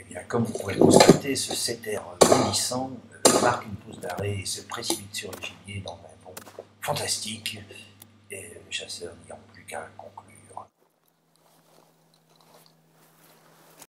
Eh bien, comme vous pouvez le constater, ce setter vieillissant marque une pause d'arrêt et se précipite sur le gibier dans un bond fantastique. Et le chasseur n'ayant plus qu'à conclure.